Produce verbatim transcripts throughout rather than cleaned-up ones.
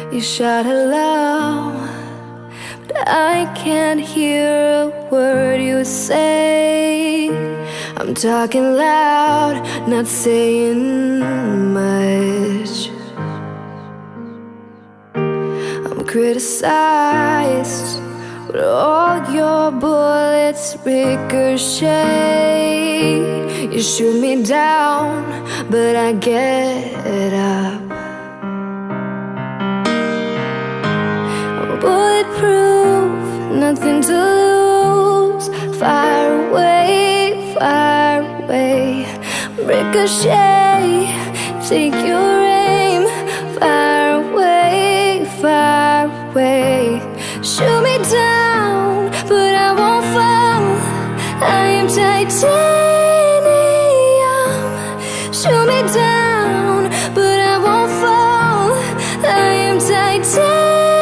You shout hello, but I can't hear a word you say. I'm talking loud, not saying much. I'm criticized, but all your bullets ricochet. You shoot me down, but I get up. I'm bulletproof, nothing to lose. Fire away, fire away. Ricochet, take your aim. Fire away, fire away. Shoot me down, but I won't fall. I am titanium. Shoot me down, but I won't fall. I am titanium.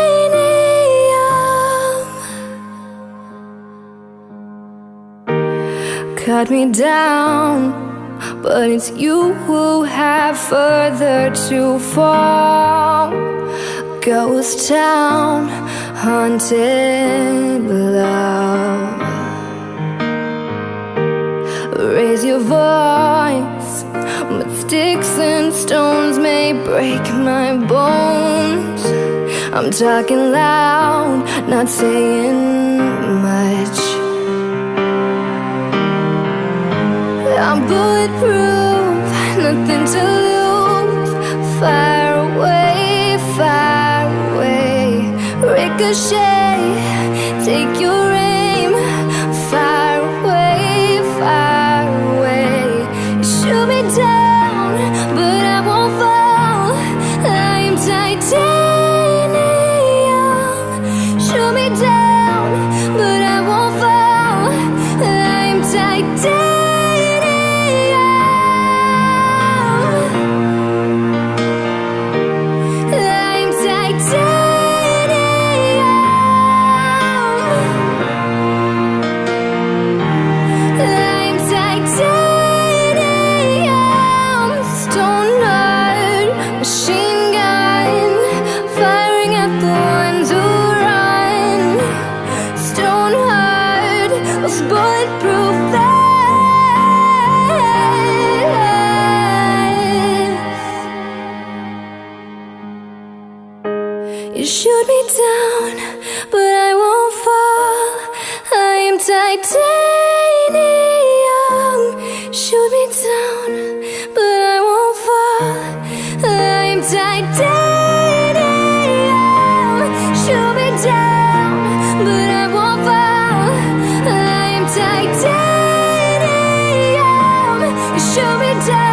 Cut me down, but it's you who have further to fall. Ghost town, haunted below. Raise your voice, but sticks and stones may break my bones. I'm talking loud, not saying much. I'm bulletproof, nothing to lose. Fire away, fire away. Ricochet, take your aim. Fire away, fire away. Shoot me down, but I won't fall. I am titanium. Shoot me down, but I won't fall. I am titanium. Bulletproof vest. You shoot me down, but I won't fall. I am titanium. Shoot me down, but I won't fall. I am titanium. Shoot me down, but I won't fall. I am titanium. You shoot me down.